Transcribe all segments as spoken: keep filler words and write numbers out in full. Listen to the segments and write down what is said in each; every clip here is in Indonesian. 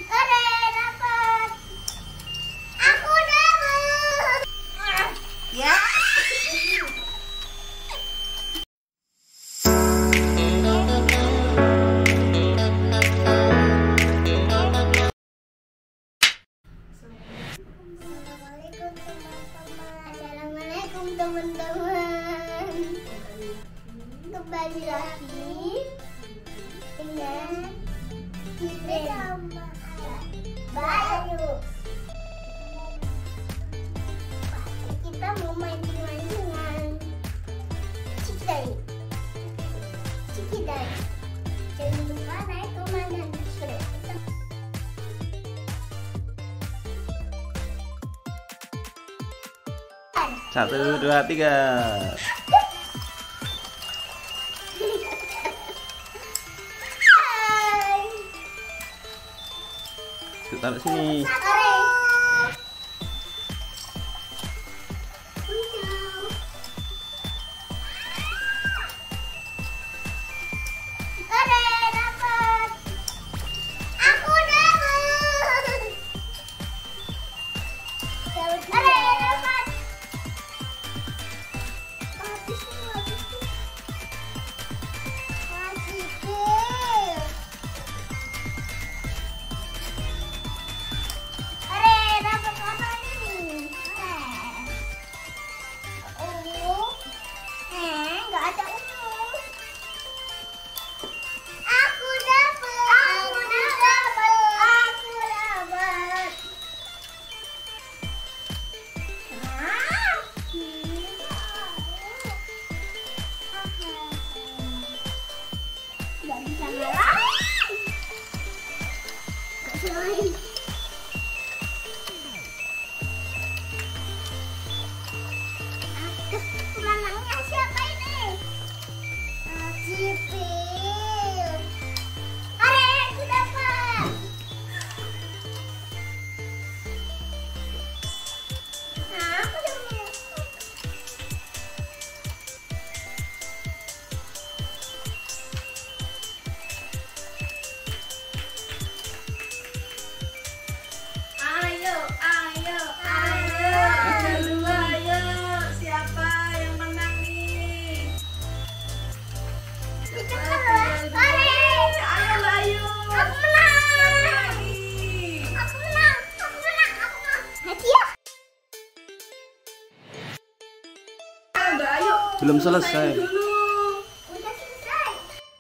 Teman-teman, kembali lagi dengan kita baru. Kita mau main-main dengan Cikidai. Cikidai. Jangan lupa naik komen dan subscribe. Satu, dua, tiga. Taruh sini. Pemenangnya siapa ini? Cipil. Are, aku dapat. Nah, aku dapat. Ayo, ayo, ayo. Ayo, ayo. Siapa yang menang nih? Kita kalah. Are. Ayo, ayo. Aku menang. Lagi. Aku menang. Aku menang. Aku menang. Hadiah. Udah, ayo. Belum selesai. Dulu. Udah selesai.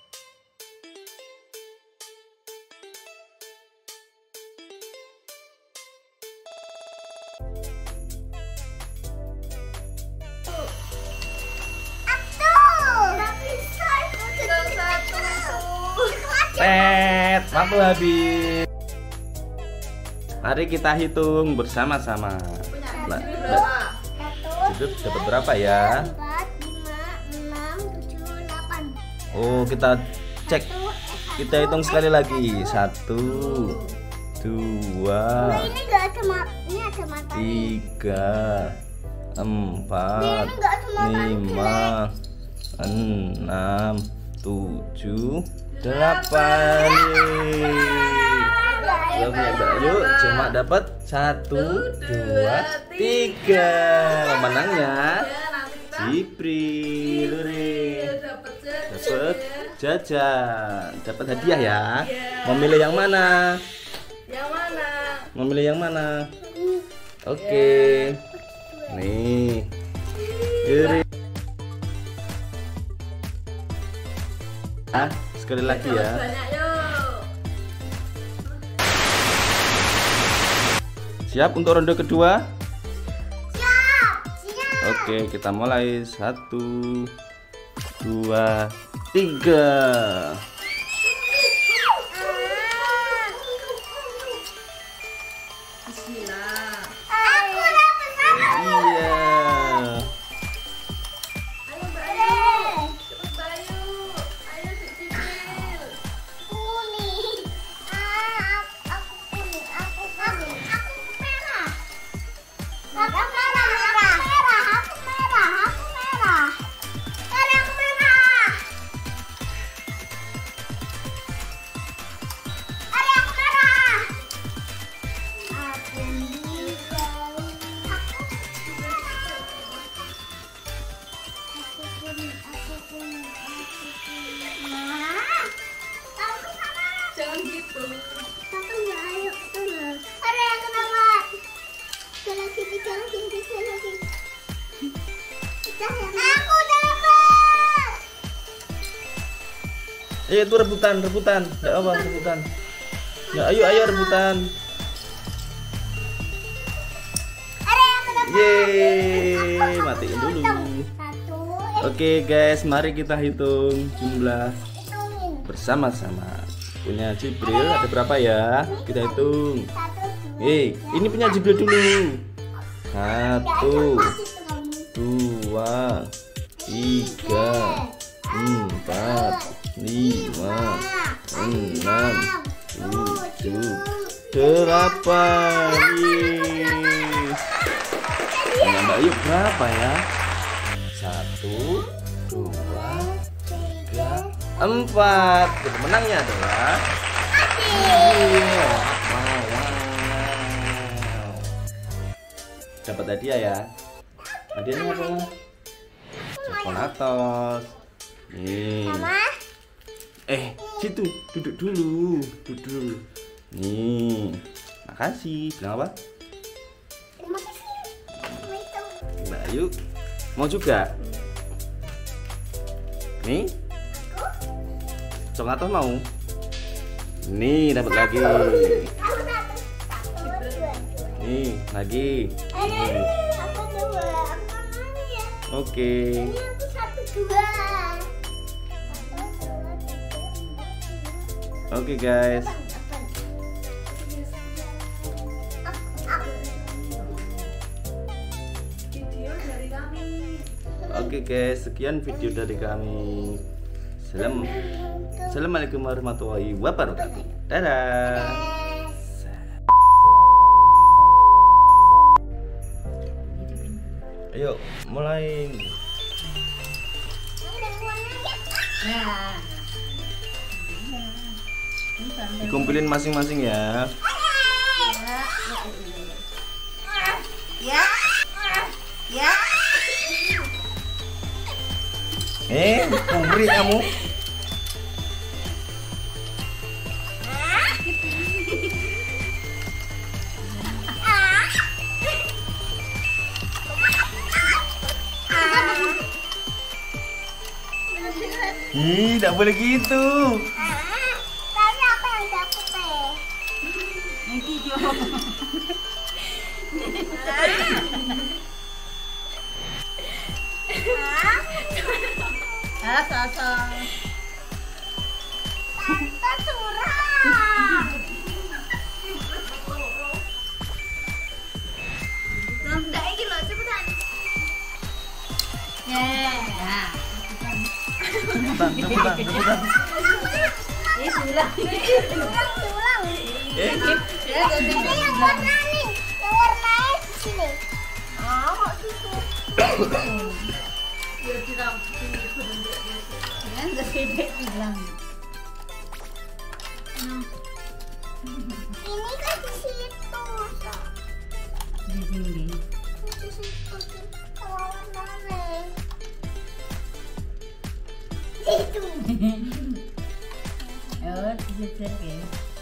Tet, waktu habis. Mari kita hitung bersama-sama. Lah, Berapa? Hidup dapat berapa ya? Empat, lima, enam, tujuh, delapan. Oh, kita cek. Kita hitung sekali lagi. Satu, dua, Nah, ini nggak ada mat, ini ada mata. tiga, empat, Ini nggak ada mata. lima, enam, tujuh, delapan. Belum punya Bayu, cuma dapat satu, dua, tiga. Menangnya Jibril. Dapat jajan, dapat hadiah ya. Mau milih yang mana? Yang mana? Mau milih yang mana? Oke. Nih. Yuri. Ah, sekali lagi ya. Banyak yuk. Siap untuk ronde kedua? Siap, siap. Oke, kita mulai. Satu, dua, tiga. Bismillah. Aku dapat satu. Iya. Ayo Bayu. Cepet Bayu. Ayo Jibril. Kuning. Ah, aku kuning. Aku kuning. Aku merah. Aku merah. Aku merah. Aku merah. Aku merah. Ada yang merah. jangan gitu. Kakak nggak ayo terus. Ada yang kenapa? Tiga lagi, tiga lagi, tiga lagi. Aku dapat. Eh itu rebutan, rebutan. Enggak apa, rebutan. Ya ayo ayo rebutan. Ada yang kenapa? Yeay, matiin dulu. Satu. Oke guys, mari kita hitung jumlah Hitungin. bersama-sama. Punya Jibril ada berapa ya? Kita hitung. Satu, dua. Eh, ini punya Jibril dulu. Satu, Pas itu kamu. dua, tiga, empat, lima, enam, tujuh, delapan. Yeay. Punya Mbak Ayu berapa ya? Satu, dua, tiga, empat. Pemenangnya adalah Iya. Wow, wow. Dapat hadiah ya. Hadiahnya apa? Coklatos. Nih. Mama. Eh, situ duduk dulu, duduk. Nih. Makasih. Bilang apa? Terima kasih. Assalamualaikum. Mbak Ayu mau juga? Nih. Coklatos mau? Nih, dapat lagi. Aku satu. Satu, dua. Nih, lagi. Ada Nih. aku dua. Aku mana ya? Oke. Ini aku satu dua. Satu, dua, tiga, empat, lima. Oke, guys. Video dari kami. Oke, guys, sekian video dari kami. Salam. Assalamualaikum warahmatullahi wabarakatuh. Dadah. Ayo, mulai. Nah. Dikumpulin masing-masing ya. Ya. Ya. Eh, kumpri kamu. Ih, tidak boleh gitu. Tapi apa yang dapet teh? Ah, sosok. Tante curang. Nggak iki loh, cepetan. Ya. Rebutan, rebutan, rebutan. Ini sudah. Curang, curang. Eh, Ini yang warna nih, yang warna sini. Ah, kok susu? Ya tidak ini bentuk Kan gak sedek bilang. Ini kan di situ. Di sini. Di situ. Kalau warna nih. Itu. Oh, sedek ya.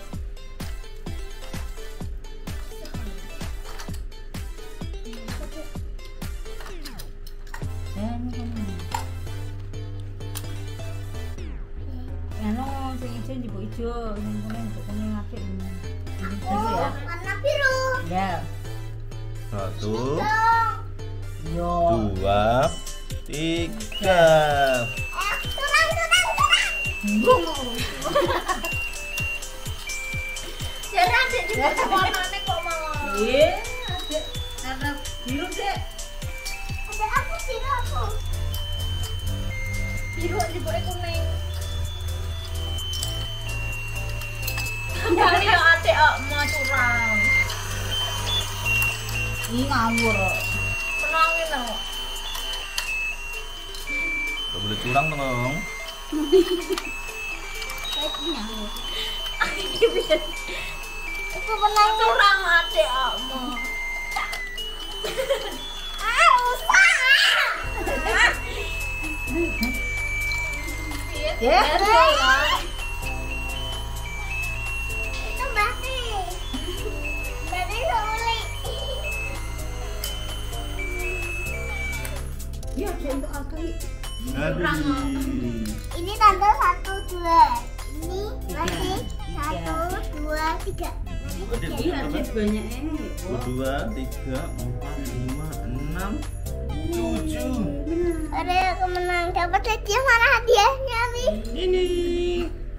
Ano, sing ijo njupuk ijo, sing kuning njupuk kuning apik. Ini Oh, ya. warna biru. Ya. satu, Dong. Yo. dua, tiga. Eh, curang, curang, curang. Jadi adik di warnanya kok malah. Iya, adek. Karena biru dek. Ada aku biru aku. Biru di bawah kuning. Kali ya adik ah, mau curang. Ini ngawur. Tenangin dong. Gak boleh curang dong. Itu benang Curang adik ah, mau. ah usah. Ya. Biasa ya. Aduh. Ini tante satu dua. Ini masih satu dua tiga. Iya, ada banyak ini. Dua, tiga, empat, lima, enam, tujuh. Ada yang menang. Dapat hadiah, mana hadiahnya, Mi? Ini.